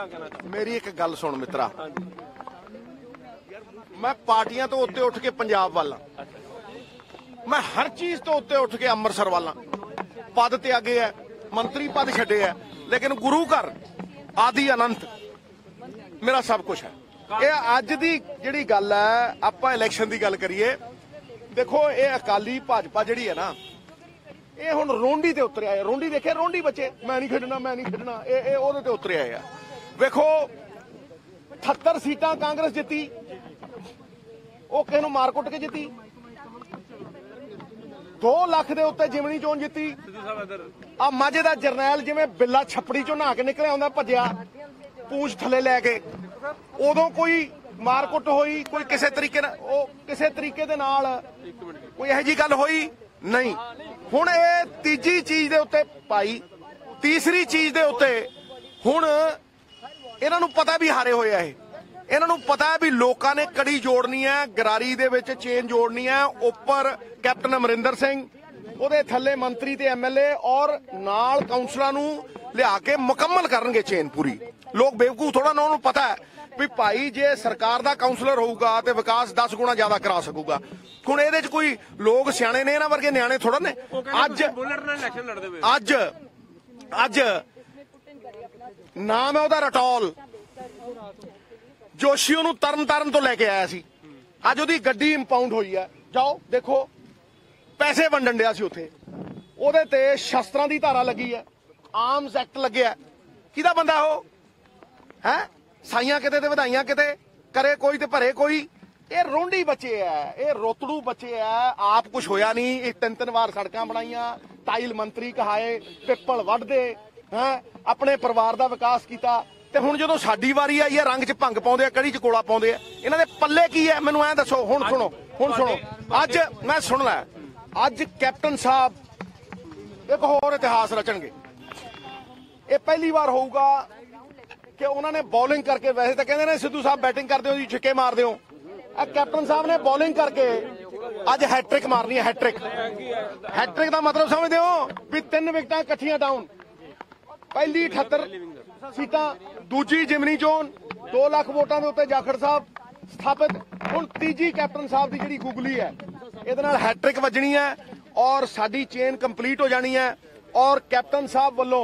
मेरी एक गल सुन मित्रा, मैं पार्टियां तो उत्ते उठ के पंजाब वाला, मैं हर चीज तो उत्ते उठ के अमृतसर वाला। पद त्यागे है, मंत्री पद छड्डे है, लेकिन गुरु घर आदि अनंत मेरा सब कुछ है। ये अज दी जिहड़ी गल है, आपां इलैक्शन दी गल करिए, देखो ये अकाली भाजपा जिहड़ी है ना, ये हुण रोंडी ते उतरे आए। रोंडी देखे, रोंडी बच्चे मैं नहीं खेडना, मैं नहीं खेडना, ये ओहदे ते उतरे आए आ। वेखो 78 सीटां कांग्रेस जित्ती, ਉਹ ਕਿਸੇ ਨੂੰ ਮਾਰ ਕੁੱਟ ਕੇ ਜਿੱਤੀ। 2 ਲੱਖ ਦੇ ਉੱਤੇ ਜਿਮਣੀ ਚੋਣ ਜਿੱਤੀ। ਆ ਮਾਝੇ ਦਾ ਜਰਨੈਲ ਜਿਵੇਂ ਬਿੱਲਾ ਛੱਪੜੀ ਚੋਂ ਨਹਾ ਕੇ ਨਿਕਲਿਆ ਹੁੰਦਾ, ਭੱਜਿਆ ਪੂੰਛ ਥੱਲੇ ਲੈ ਕੇ, ਉਦੋਂ ਕੋਈ ਮਾਰ ਕੁੱਟ ਹੋਈ, ਕੋਈ ਕਿਸੇ ਤਰੀਕੇ ਨਾਲ, ਉਹ ਕਿਸੇ ਤਰੀਕੇ ਦੇ ਨਾਲ ਕੋਈ ਇਹੋ ਜਿਹੀ ਗੱਲ ਹੋਈ ਨਹੀਂ। ਹੁਣ ਇਹ ਤੀਜੀ ਚੀਜ਼ ਦੇ ਉੱਤੇ ਭਾਈ, ਤੀਸਰੀ ਚੀਜ਼ ਦੇ ਉੱਤੇ ਹੁਣ ਇਹਨਾਂ ਨੂੰ ਪਤਾ ਵੀ ਹਾਰੇ ਹੋਏ ਆ। ਇਹਨਾਂ ਨੂੰ ਪਤਾ ਹੈ ਵੀ ਲੋਕਾਂ ਨੇ ਕੜੀ ਜੋੜਨੀ ਹੈ, ਗਰਾਰੀ ਦੇ ਵਿੱਚ ਚੇਨ ਜੋੜਨੀ ਹੈ। ਉੱਪਰ ਕੈਪਟਨ ਅਮਰਿੰਦਰ ਸਿੰਘ, ਉਹਦੇ ਥੱਲੇ ਮੰਤਰੀ ਤੇ ਐਮਐਲਏ ਔਰ ਨਾਲ ਕਾਉਂਸਲਰਾਂ ਨੂੰ ਲਿਆ ਕੇ ਮੁਕੰਮਲ ਕਰਨਗੇ ਚੇਨ ਪੂਰੀ। ਲੋਕ ਬੇਵਕੂਫ ਥੋੜਾ ਨਾ, ਉਹਨੂੰ ਪਤਾ ਹੈ ਵੀ ਭਾਈ ਜੇ ਸਰਕਾਰ ਦਾ ਕਾਉਂਸਲਰ ਹੋਊਗਾ ਤੇ ਵਿਕਾਸ 10 ਗੁਣਾ ਜ਼ਿਆਦਾ ਕਰਾ ਸਕੂਗਾ। ਹੁਣ ਇਹਦੇ 'ਚ ਕੋਈ ਲੋਕ ਸਿਆਣੇ ਨੇ, ਇਹਨਾਂ ਵਰਗੇ ਨਿਆਣੇ ਥੋੜਾ ਨੇ। ਅੱਜ ਨਾਮ ਹੈ ਉਹਦਾ ਰਟੌਲ, जोशी ਉਹਨੂੰ ਤਰਨ ਤੋਂ ਲੈ ਕੇ ਆਇਆ ਸੀ। ਅੱਜ ਉਹਦੀ ਗੱਡੀ ਇੰਪਾਊਂਡ ਹੋਈ ਹੈ, ਜਾਓ ਦੇਖੋ। ਪੈਸੇ ਵੰਡਣ ਡਿਆ ਸੀ ਉੱਥੇ, ਉਹਦੇ ਤੇ ਸ਼ਸਤਰਾਂ ਦੀ ਧਾਰਾ ਲੱਗੀ ਹੈ, ਆਰਮਸ ਐਕਟ ਲੱਗਿਆ। ਕਿਹਦਾ ਬੰਦਾ ਉਹ ਹੈ? ਸਾਈਆਂ ਕਿਤੇ ਤੇ ਵਧਾਈਆਂ ਕਿਤੇ, ਕਰੇ ਕੋਈ ਤੇ ਭਰੇ ਕੋਈ। ਇਹ ਰੋਂਡੀ ਬੱਚੇ ਐ, ਇਹ ਰੋਤੜੂ ਬੱਚੇ ਐ। ਆਪ ਕੁਛ ਹੋਇਆ ਨਹੀਂ। ਇਹ 3 ਵਾਰ ਸੜਕਾਂ ਬਣਾਈਆਂ, ਟਾਈਲ ਮੰਤਰੀ ਕਹਾਏ, ਪਿੱਪਲ ਵੱਢਦੇ ਹੈ, ਆਪਣੇ ਪਰਿਵਾਰ ਦਾ ਵਿਕਾਸ ਕੀਤਾ। ਤੇ ਹੁਣ ਜਦੋਂ ਸਾਡੀ ਵਾਰੀ ਆਈ ਹੈ, ਰੰਗ 'ਚ ਭੰਗ ਪਾਉਂਦੇ ਆ, ਕੜੀ 'ਚ ਕੋਲਾ ਪਾਉਂਦੇ ਆ। ਇਹਨਾਂ ਦੇ ਪੱਲੇ ਕੀ ਹੈ ਮੈਨੂੰ ਐਂ ਦੱਸੋ। ਹੁਣ ਸੁਣੋ ਅੱਜ ਮੈਂ ਸੁਣ ਲੈ, ਅੱਜ ਕੈਪਟਨ ਸਾਹਿਬ ਇੱਕ ਹੋਰ ਇਤਿਹਾਸ ਰਚਣਗੇ। ਇਹ ਪਹਿਲੀ ਵਾਰ ਹੋਊਗਾ ਕਿ ਉਹਨਾਂ ਨੇ ਬੋਲਿੰਗ ਕਰਕੇ, ਵੈਸੇ ਤਾਂ ਕਹਿੰਦੇ ਨੇ ਸਿੱਧੂ ਸਾਹਿਬ ਬੈਟਿੰਗ ਕਰਦੇ ਹੋ ਜੀ, ਛਿੱਕੇ ਮਾਰਦੇ ਹੋ। ਇਹ ਕੈਪਟਨ ਸਾਹਿਬ ਨੇ ਬੋਲਿੰਗ ਕਰਕੇ ਅੱਜ ਹੈਟ੍ਰਿਕ ਮਾਰਨੀ ਹੈ। ਹੈਟ੍ਰਿਕ ਦਾ ਮਤਲਬ ਸਮਝਦੇ ਹੋ ਵੀ 3 ਵਿਕਟਾਂ ਇਕੱਠੀਆਂ ਡਾਊਨ। ਪਹਿਲੀ 78 ਸੀਟਾਂ, ਦੂਜੀ ਜਿਮਨੀ ਚੋਣ 2 ਲੱਖ ਵੋਟਾਂ ਦੇ ਉੱਤੇ ਜਾਖੜ ਸਾਹਿਬ ਸਥਾਪਿਤ। ਹੁਣ ਤੀਜੀ ਕੈਪਟਨ ਸਾਹਿਬ ਦੀ ਜਿਹੜੀ ਗੁਗਲੀ ਹੈ, ਇਹਦੇ ਨਾਲ ਹੈਟ੍ਰਿਕ ਵੱਜਣੀ ਹੈ ਔਰ ਸਾਡੀ ਚੇਨ ਕੰਪਲੀਟ ਹੋ ਜਾਣੀ ਹੈ। ਔਰ ਕੈਪਟਨ ਸਾਹਿਬ ਵੱਲੋਂ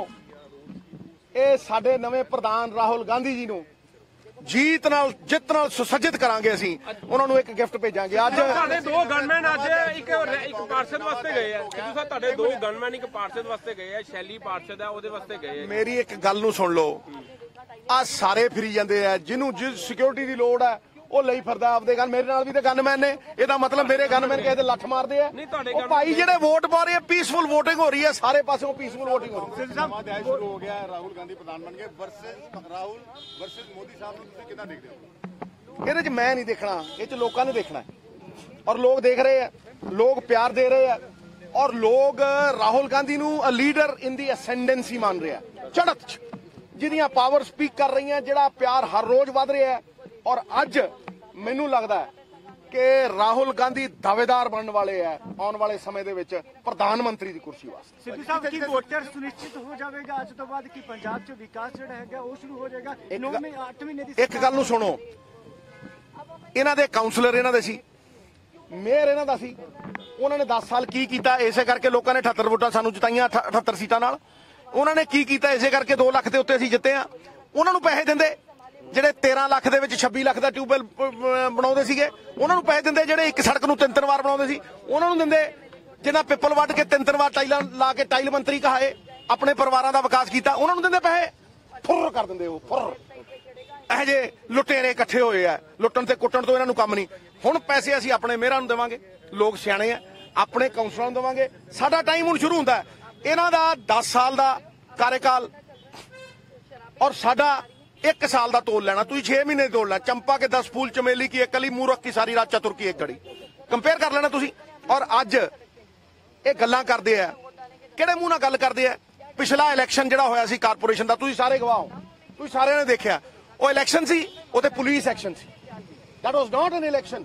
ਇਹ ਸਾਡੇ ਨਵੇਂ ਪ੍ਰਧਾਨ ਰਾਹੁਲ ਗਾਂਧੀ ਜੀ ਨੂੰ ਜਿੱਤ ਨਾਲ ਸੁਸੱਜਿਤ ਕਰਾਂਗੇ। ਅਸੀਂ ਉਹਨਾਂ ਨੂੰ ਇੱਕ ਗਿਫਟ ਭੇਜਾਂਗੇ। ਅੱਜ ਸਾਡੇ 2 ਗਨਮੈਨ ਅੱਜ ਇੱਕ ਪਾਰਸ਼ਦ ਵਾਸਤੇ ਗਏ ਆ। ਸਿੱਧੂ ਸਾਹਿਬ ਤੁਹਾਡੇ 2 ਗਨਮੈਨ ਇੱਕ ਪਾਰਸ਼ਦ ਵਾਸਤੇ ਗਏ ਆ, ਸ਼ੈਲੀ ਪਾਰਸ਼ਦ ਆ, ਉਹਦੇ ਵਾਸਤੇ ਗਏ ਆ। ਮੇਰੀ ਇੱਕ ਗੱਲ ਨੂੰ ਸੁਣ ਲਓ, ਆ ਸਾਰੇ ਫਿਰੀ ਜਾਂਦੇ ਆ, ਜਿਹਨੂੰ ਜਿਸ ਸਿਕਿਉਰਿਟੀ ਦੀ ਲੋੜ ਹੈ ਉਹ ਲਈ ਫਿਰਦਾ ਆਪਦੇ ਗਨ। ਮੇਰੇ ਨਾਲ ਵੀ ਤਾਂ ਗਨਮੈਨ ਨੇ, ਇਹਦਾ ਮਤਲਬ ਮੇਰੇ ਗਨਮੈਨ ਕਿਸੇ ਦੇ ਲੱਠ ਮਾਰਦੇ ਆ। ਉਹ ਭਾਈ ਜਿਹੜੇ ਵੋਟ ਪਾ ਰਹੇ ਆ, ਪੀਸਫੁਲ ਵੋਟਿੰਗ ਹੋ ਰਹੀ ਹੈ, ਸਾਰੇ ਪਾਸਿਓਂ ਪੀਸਫੁਲ ਵੋਟਿੰਗ ਹੋ ਰਹੀ ਹੈ। ਸ਼ੁਰੂ ਹੋ ਗਿਆ, ਰਾਹੁਲ ਗਾਂਧੀ ਪ੍ਰਧਾਨ ਬਣ ਗਏ ਵਰਸਸ ਰਾਹੁਲ ਵਰਸਸ ਮੋਦੀ ਸਾਹਿਬ ਨੂੰ ਤੁਸੀਂ ਕਿੱਦਾਂ ਦੇਖਦੇ ਹੋ? ਇਹਦੇ 'ਚ ਮੈਂ ਨਹੀਂ ਦੇਖਣਾ, ਇਹ 'ਚ ਲੋਕਾਂ ਨੇ ਦੇਖਣਾ ਔਰ ਲੋਕ ਦੇਖ ਰਹੇ ਆ, ਲੋਕ ਪਿਆਰ ਦੇ ਰਹੇ ਆ ਔਰ ਲੋਕ ਰਾਹੁਲ ਗਾਂਧੀ ਨੂੰ ਅ ਲੀਡਰ ਇਨ ਦੀ ਅਸੈਂਡੈਂਸੀ ਮੰਨ ਰਿਹਾ, ਚੜ੍ਹਤ 'ਚ, ਜਿਹਦੀਆਂ ਪਾਵਰ ਸਪੀਕ ਕਰ ਰਹੀਆਂ, ਜਿਹੜਾ ਪਿਆਰ ਹਰ ਰੋਜ਼ ਵੱਧ ਰਿਹਾ ਹੈ। ਔਰ ਅੱਜ ਮੈਨੂੰ ਲੱਗਦਾ ਹੈ ਕਿ ਰਾਹੁਲ ਗਾਂਧੀ ਦਾਅਵੇਦਾਰ ਬਣਨ ਵਾਲੇ ਆ ਆਉਣ ਵਾਲੇ ਸਮੇਂ ਦੇ ਵਿੱਚ ਪ੍ਰਧਾਨ ਮੰਤਰੀ ਦੀ ਕੁਰਸੀ ਵਾਸਤੇ। ਸਿੱਧੂ ਸਾਹਿਬ ਕੀ ਵੋਟਰ ਸੁਨਿਸ਼ਚਿਤ ਹੋ ਜਾਵੇਗਾ ਅੱਜ ਤੋਂ ਬਾਅਦ ਕਿ ਪੰਜਾਬ 'ਚ ਵਿਕਾਸ ਜਿਹੜਾ ਹੈਗਾ ਉਹ ਸ਼ੁਰੂ ਹੋ ਜਾਏਗਾ? 8 ਮਹੀਨੇ ਦੀ ਇੱਕ ਗੱਲ ਨੂੰ ਸੁਣੋ, ਇਹਨਾਂ ਦੇ ਕਾਉਂਸਲਰ ਇਹਨਾਂ ਦੇ ਸੀ, ਮੇਅਰ ਇਹਨਾਂ ਦਾ ਸੀ, ਉਹਨਾਂ ਨੇ 10 ਸਾਲ ਕੀ ਕੀਤਾ? ਇਸੇ ਕਰਕੇ ਲੋਕਾਂ ਨੇ 78 ਵੋਟਾਂ ਸਾਨੂੰ ਜਿਤਾਈਆਂ, 78 ਸੀਟਾਂ ਨਾਲ। ਉਹਨਾਂ ਨੇ ਕੀ ਕੀਤਾ? ਇਸੇ ਕਰਕੇ 2 ਲੱਖ ਦੇ ਉੱਤੇ ਅਸੀਂ ਜਿੱਤੇ ਆ। ਉਹਨਾਂ ਨੂੰ ਪੈਸੇ ਦਿੰਦੇ ਜਿਹੜੇ 13 ਲੱਖ ਦੇ ਵਿੱਚ 26 ਲੱਖ ਦਾ ਟਿਊਬਵੈਲ ਬਣਾਉਂਦੇ ਸੀਗੇ, ਉਹਨਾਂ ਨੂੰ ਪੈਸੇ ਦਿੰਦੇ। ਜਿਹੜੇ ਇੱਕ ਸੜਕ ਨੂੰ 3 ਵਾਰ ਬਣਾਉਂਦੇ ਸੀ, ਉਹਨਾਂ ਨੂੰ ਦਿੰਦੇ। ਜਿਹਨਾਂ ਪਿੱਪਲ ਵੱਢ ਕੇ 3 ਵਾਰ ਟਾਈਲਾਂ ਲਾ ਕੇ ਟਾਈਲ ਮੰਤਰੀ ਕਹਾਏ, ਆਪਣੇ ਪਰਿਵਾਰਾਂ ਦਾ ਵਿਕਾਸ ਕੀਤਾ, ਉਹਨਾਂ ਨੂੰ ਦਿੰਦੇ ਪੈਸੇ। ਫੁਰ ਕਰ ਦਿੰਦੇ ਉਹ, ਫੁਰ। ਇਹੋ ਜਿਹੇ ਲੁਟੇਰੇ ਇਕੱਠੇ ਹੋਏ ਆ, ਲੁੱਟਣ ਤੇ ਕੁੱਟਣ ਤੋਂ ਇਹਨਾਂ ਨੂੰ ਕੰਮ ਨਹੀਂ। ਹੁਣ ਪੈਸੇ ਅਸੀਂ ਆਪਣੇ ਮੇਅਰਾਂ ਨੂੰ ਦੇਵਾਂਗੇ, ਲੋਕ ਸਿਆਣੇ ਆ, ਆਪਣੇ ਕਾਉਂਸਲਰਾਂ ਨੂੰ ਦੇਵਾਂਗੇ। ਸਾਡਾ ਟਾਈਮ ਹੁਣ ਸ਼ੁਰੂ ਹੁੰਦਾ। ਇਹਨਾਂ ਦਾ 10 ਸਾਲ ਦਾ ਕਾਰਜਕਾਲ ਔਰ ਸਾਡਾ 1 ਸਾਲ ਦਾ ਤੋਲ ਲੈਣਾ। ਤੁਸੀਂ 6 ਮਹੀਨੇ ਤੋਲ ਲੈਣਾ। ਚੰਪਾ ਕੇ 10 फूल, चमेली की 1 कली, मूरख की सारी रात, चतुर की 1 घड़ी, ਕੰਪੇਅਰ ਕਰ ਲੈਣਾ ਤੁਸੀਂ। ਔਰ ਅੱਜ ਇਹ ਗੱਲਾਂ ਕਰਦੇ ਆ, ਕਿਹੜੇ ਮੂੰਹ ਨਾਲ ਗੱਲ ਕਰਦੇ ਆ? ਪਿਛਲਾ ਇਲੈਕਸ਼ਨ ਜਿਹੜਾ ਹੋਇਆ ਸੀ ਕਾਰਪੋਰੇਸ਼ਨ ਦਾ, ਤੁਸੀਂ ਸਾਰੇ ਗਵਾਹ ਹੋ, ਤੁਸੀਂ ਸਾਰਿਆਂ ਨੇ ਦੇਖਿਆ। ਉਹ ਇਲੈਕਸ਼ਨ ਸੀ, ਉਹ ਤੇ ਪੁਲਿਸ ਐਕਸ਼ਨ ਸੀ। That was not an election,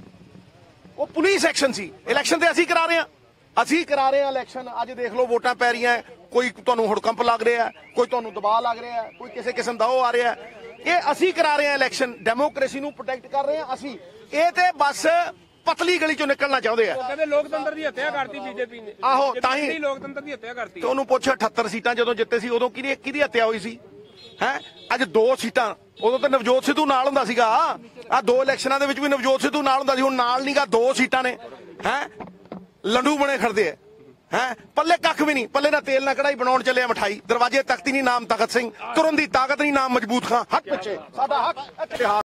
ਉਹ ਪੁਲਿਸ ਐਕਸ਼ਨ ਸੀ। ਇਲੈਕਸ਼ਨ ਤੇ ਅਸੀਂ ਕਰਾ ਰਹੇ ਹਾਂ ਇਲੈਕਸ਼ਨ। ਅੱਜ ਦੇਖ ਲਓ ਵੋਟਾਂ ਪੈ ਰਹੀਆਂ, ਕੋਈ ਤੁਹਾਨੂੰ ਹੁੜਕੰਪ ਲੱਗ ਰਿਹਾ, ਕੋਈ ਤੁਹਾਨੂੰ ਦਬਾਅ ਲੱਗ ਰਿਹਾ, ਕੋਈ ਕਿਸੇ ਕਿਸਮ ਦਾ ਉਹ ਆ ਰਿਹਾ। ਇਹ ਅਸੀਂ ਕਰਾ ਰਹੇ ਹਾਂ ਇਲੈਕਸ਼ਨ, ਡੈਮੋਕ੍ਰੇਸੀ ਨੂੰ ਪ੍ਰੋਟੈਕਟ ਕਰ ਰਹੇ ਹਾਂ ਅਸੀਂ। ਇਹ ਤੇ ਬਸ ਪਤਲੀ ਗਲੀ ਚੋਂ ਨਿਕਲਣਾ ਚਾਹੁੰਦੇ ਆ। ਕਹਿੰਦੇ ਲੋਕਤੰਤਰ ਦੀ ਹੱਤਿਆ ਕਰਤੀ ਬੀਜੇਪੀ ਨੇ। ਆਹੋ, ਤਾਂ ਹੀ ਲੋਕਤੰਤਰ ਦੀ ਹੱਤਿਆ ਕਰਤੀ। ਤੇ ਉਹਨੂੰ ਪੁੱਛ 78 ਸੀਟਾਂ ਜਦੋਂ ਜਿੱਤੇ ਸੀ ਉਦੋਂ ਕਿਹਦੀ ਹੱਤਿਆ ਹੋਈ ਸੀ ਹੈ? ਅੱਜ 2 ਸੀਟਾਂ, ਉਦੋਂ ਤਾਂ ਨਵਜੋਤ ਸਿੱਧੂ ਨਾਲ ਹੁੰਦਾ ਸੀਗਾ। ਆ 2 ਇਲੈਕਸ਼ਨਾਂ ਦੇ ਵਿੱਚ ਵੀ ਨਵਜੋਤ ਸਿੱਧੂ ਨਾਲ ਹੁੰਦਾ ਸੀ, ਹੁਣ ਨਾਲ ਨਹੀਂਗਾ। 2 ਸੀਟਾਂ ਨੇ ਹੈ, ਲੰਡੂ ਬਣੇ ਖੜਦੇ ਆ ਹੈ। ਪੱਲੇ ਕੱਖ ਵੀ ਨਹੀਂ, ਪੱਲੇ ਨਾ ਤੇਲ ਨਾ ਕੜਾਈ, ਬਣਾਉਣ ਚੱਲੇ ਮਠਾਈ। ਦਰਵਾਜ਼ੇ ਤਖਤੀ ਨਹੀਂ ਨਾਮ ਤਖਤ ਸਿੰਘ, ਤੁਰਨ ਦੀ ਤਾਕਤ ਨਹੀਂ ਨਾਮ ਮਜ਼ਬੂਤ ਖਾਂ। ਹੱਕ ਪਿੱਛੇ ਸਾਡਾ ਹੱਕ ਇੱਥੇ ਹਾਰ